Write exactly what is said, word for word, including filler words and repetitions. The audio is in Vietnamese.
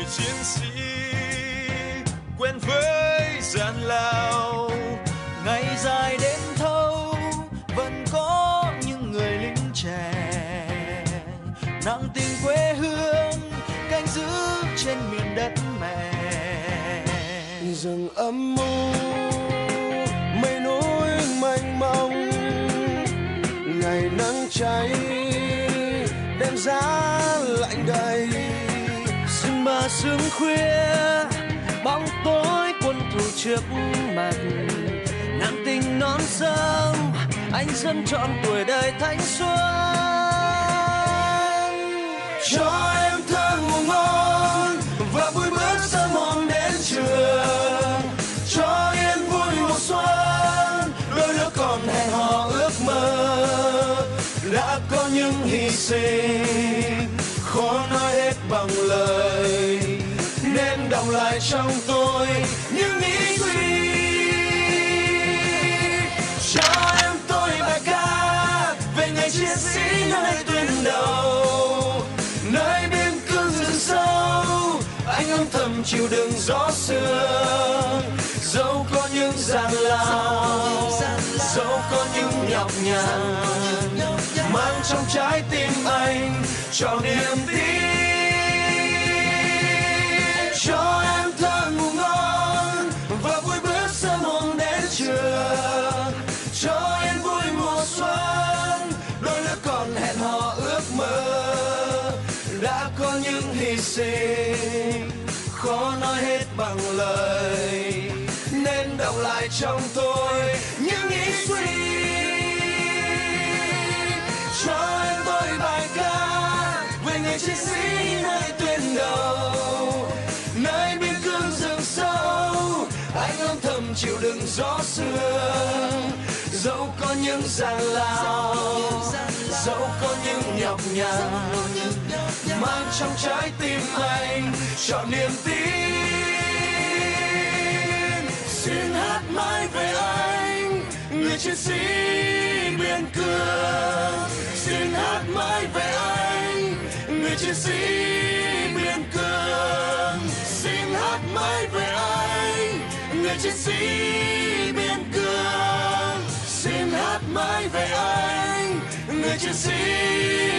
chiến sĩ quen với gian lao. Ngày dài đến thâu vẫn có những người lính trẻ nặng tình quê hương canh giữ trên miền đất mẹ. Rừng âm u mây núi mênh mông, ngày nắng cháy đêm giá lạnh đầy. Sương mờ sương khuya bóng tối quân thù trước mặt, nặng tình non sông anh dân trọn tuổi đời thanh xuân. Cho em thơ ngủ ngon và vui bước sớm hôm đến trường, cho yên vui mùa xuân đôi lứa còn hẹn hò ước mơ. Đã có những hy sinh khó nói hết bằng lời, nên đọng lại trong tôi những ý duy. Cho em tôi bài ca về ngày chiến sĩ nơi tuyến đầu, nơi biên cương rừng sâu anh âm thầm chịu đựng gió sương. Dẫu có những gian lao, dẫu có những nhọc nhằn, mang trong trái tim anh trọn niềm tin. Cho em thơ ngủ ngon và vui bước sớm hôm đến trường, cho yên vui mùa xuân đôi lứa còn hẹn hò ước mơ. Đã có những hy sinh khó nói hết bằng lời, nên đọng lại trong tôi những ý suy. Cho em tôi bài ca về người chiến sĩ nơi tuyến đầu, nơi biên cương rừng sâu anh âm thầm chịu đựng gió sương. Dẫu có những gian lao, dẫu có những nhọc nhằn, mang trong trái tim anh trọn niềm tin. Xin hát mãi về anh người chiến sĩ biên cương, xin hát mãi về anh người chiến sĩ biên cương, xin hát mãi về anh người chiến sĩ biên cương, xin hát mãi về anh người chiến sĩ